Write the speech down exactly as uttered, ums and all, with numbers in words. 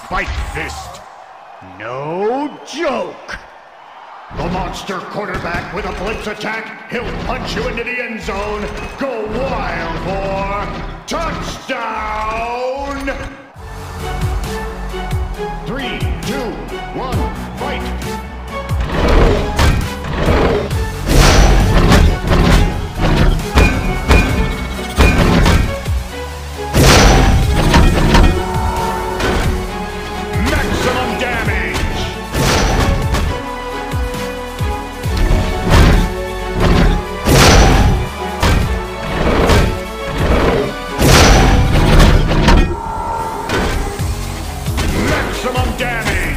Spike Fist. No joke. The monster quarterback with a blitz attack. He'll punch you into the end zone. Go wild for touchdown. Three, two, one, fight. Maximum damage!